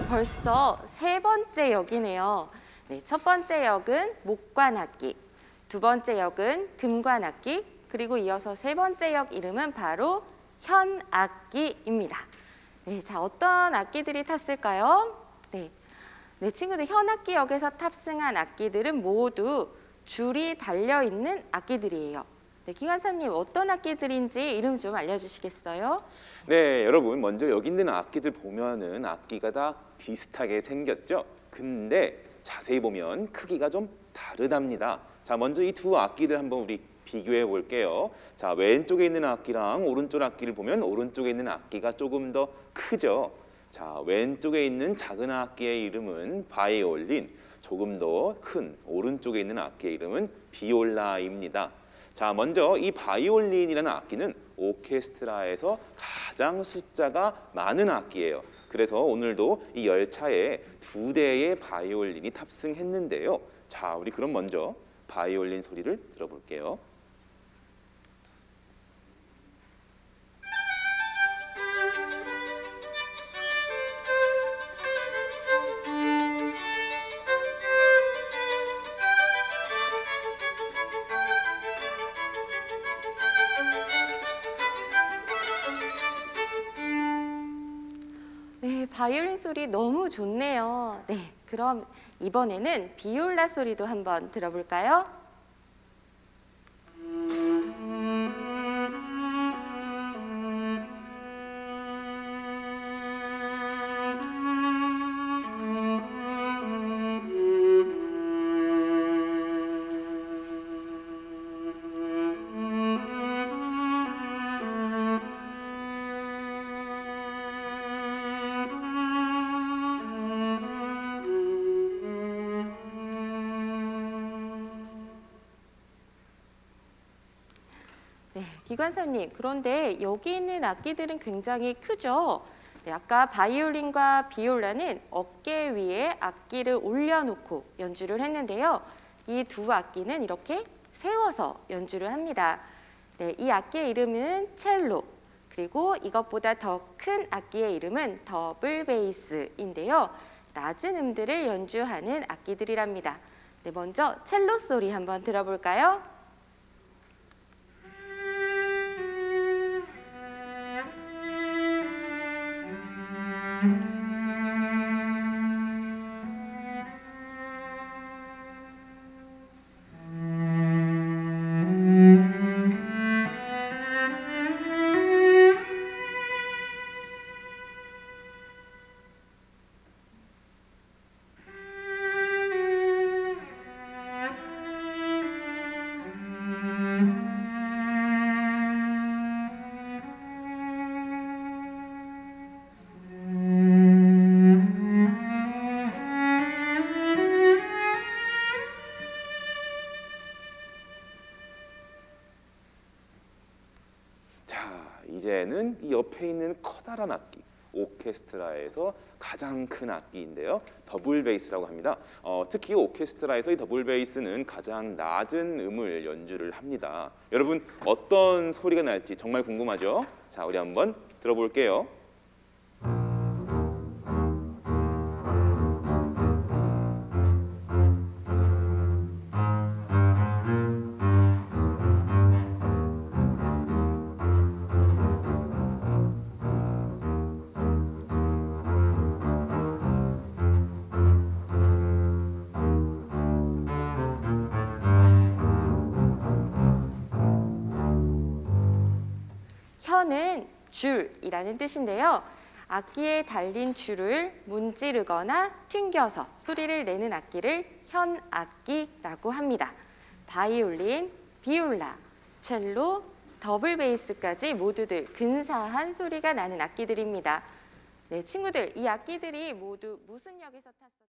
벌써 세 번째 역이네요. 네, 첫 번째 역은 목관악기, 두 번째 역은 금관악기, 그리고 이어서 세 번째 역 이름은 바로 현악기입니다. 네, 자, 어떤 악기들이 탔을까요? 네, 친구들, 현악기 역에서 탑승한 악기들은 모두 줄이 달려있는 악기들이에요. 네, 기관사님, 어떤 악기들인지 이름 좀 알려주시겠어요? 네, 여러분, 먼저 여기 있는 악기들 보면은 악기가 다 비슷하게 생겼죠? 근데 자세히 보면 크기가 좀 다르답니다. 자, 먼저 이 두 악기를 한번 우리 비교해 볼게요. 자, 왼쪽에 있는 악기랑 오른쪽 악기를 보면 오른쪽에 있는 악기가 조금 더 크죠? 자, 왼쪽에 있는 작은 악기의 이름은 바이올린, 조금 더 큰 오른쪽에 있는 악기의 이름은 비올라입니다. 자, 먼저 이 바이올린이라는 악기는 오케스트라에서 가장 숫자가 많은 악기예요. 그래서 오늘도 이 열차에 2대의 바이올린이 탑승했는데요. 자, 우리 그럼 먼저 바이올린 소리를 들어볼게요. 네, 바이올린 소리 너무 좋네요. 네, 그럼 이번에는 비올라 소리도 한번 들어볼까요? 네, 기관사님, 그런데 여기 있는 악기들은 굉장히 크죠? 네, 아까 바이올린과 비올라는 어깨 위에 악기를 올려놓고 연주를 했는데요. 이 두 악기는 이렇게 세워서 연주를 합니다. 네, 이 악기의 이름은 첼로, 그리고 이것보다 더 큰 악기의 이름은 더블 베이스인데요. 낮은 음들을 연주하는 악기들이랍니다. 네, 먼저 첼로 소리 한번 들어볼까요? 이제는 이 옆에 있는 커다란 악기, 오케스트라에서 가장 큰 악기인데요. 더블 베이스라고 합니다. 특히 오케스트라에서 이 더블 베이스는 가장 낮은 음을 연주를 합니다. 여러분, 어떤 소리가 날지 정말 궁금하죠? 자, 우리 한번 들어볼게요. 현은 줄이라는 뜻인데요. 악기에 달린 줄을 문지르거나 튕겨서 소리를 내는 악기를 현악기라고 합니다. 바이올린, 비올라, 첼로, 더블 베이스까지 모두들 근사한 소리가 나는 악기들입니다. 네, 친구들, 이 악기들이 모두 무슨 역에서 탔었죠?